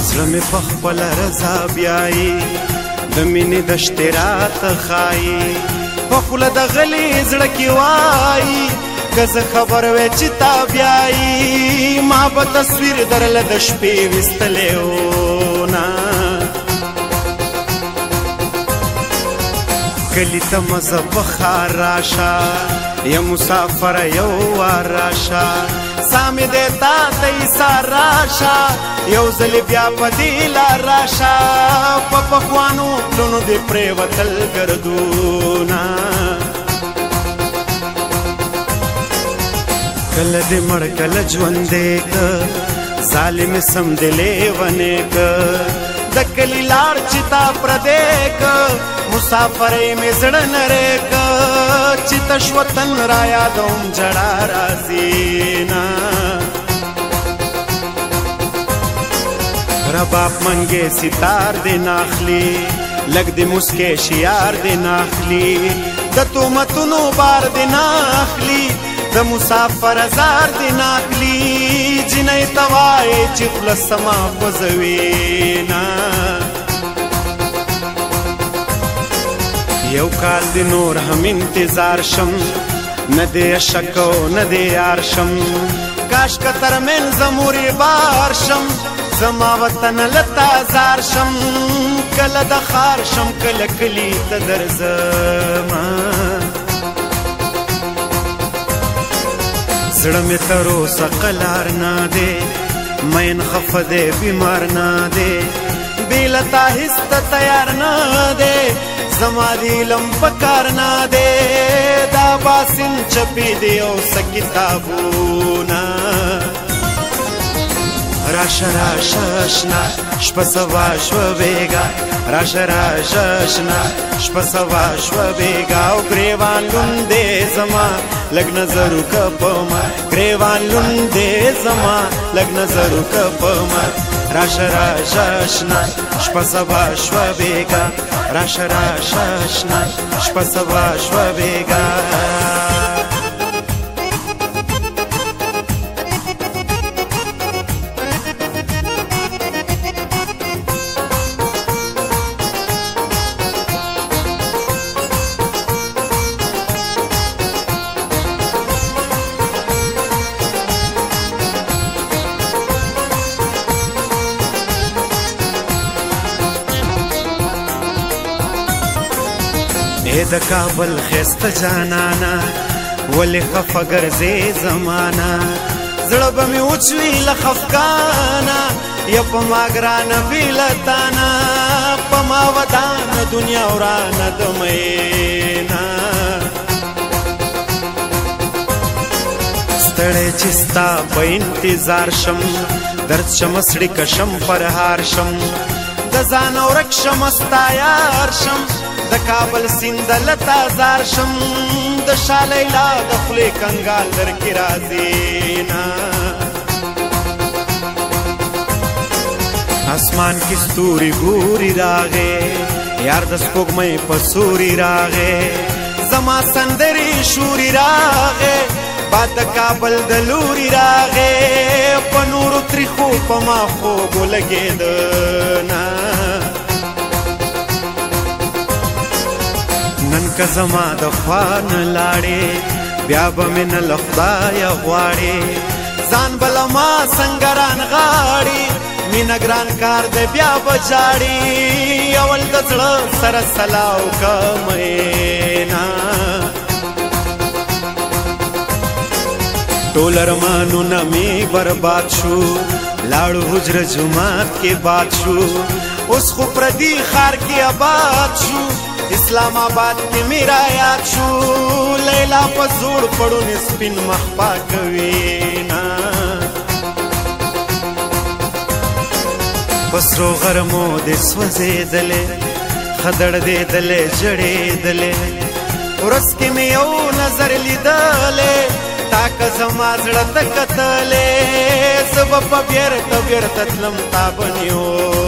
زړه مې په خپله رضا بیایي د مینې دشتې راته ښایي په خوله د غلي زړه کې وایي که زه خبر وی چې تا بیایي ما به تصویر درله د شپې ویستلی نه کلی ته مزه په ښار راشه یا مسافر یو وار راشه سا مې دی تا ته ایسار راشه یو ځلې بیا په دې لار راشه په پخوانو پلونو دې پرېوتل ګردونه کله دې مړ کله ژوندی که ظالم سم دې لیونی که د کلي لار چې تا پردی که مسافرۍ مې زړه نری که چې تش وطن را یادوم جړا راځي نه رباب منګې ستار دې ناخلي لږ دې مسکې شیار دې ناخلي د تهمتونو بار دې ناخلي د مسافر زار دې ناخلي جنۍ ته وایې چې خوله سما خوځوي نه یو کال دی نور هم انتظار شم نه دی شک او نه دی یار شم کاش که ترمنځ مورې بار شم زما وطن لتا زار شم کله د ښار شم کله کلي ته درځمه زړه مې تر اوسه قلار نه دی مین خفه دی بیمار نه دی بې له تا هېڅ ته تیار نه دی زما د علم په کار نه دی دا باسن چپې دی او څه کتابونه راشه راشه اشنا شپه سوا شوه بېګا راشه راشه اشنا شپه سوا شوه بېګا او ګریوان لوند دی زما لږ نظر وکړه په ما ګریوان لوند دی زما لږ نظر وکړه په ما راشه راشه اشنا شپه سوا شوه بېګا راشه راشه اشنا شپه سوا شوه بېګا ای د کابل ښایسته جانانه ولې خفه ګرځې زمانه زړه به مې وچ وي له خفګانه یا په ما ګرانه بې له تانه په ما ودانه دنیا ورانه د میینه ستړی چې ستا په انتظار شم درد شم سړي کشم پرهار شم د ځان ورک شم ستا یار شم د کابل سیند لتا زار شم د شاه لیلا د خولې کنګال در کې راځي نه اسمان کې ستوري ګوري راغې یار د سپوږمۍ په سوري راغې زما سندرې شوري راغې باد د کابل د لوري راغې په نورو تریخو په ما خوبو لګېده نه نن که زما د خوا نه لاړې بیا به مې نه له خدایه غواړې ځان به له ما څنګه رانغاړې مینه ګران کار دی بیا به جاړې اول د زړه سره سلا وکړه میینه ټول ارمانونه مې برباد شو لاړو حجره جومات کې باد شو اوس خو پردي ښار کې آباد شو اسلام آباد کې میرا یاد شو لیلا په زوړ پړونې سپین مخ پاکوي نه په سرو غرمو دې سوځېدلې خدړدېدلې جړېدلې ورځ کې مې یو نظر لیدلې تا که زما زړه ته کتلې زه به په بیرته بیرته تلم تا به نیو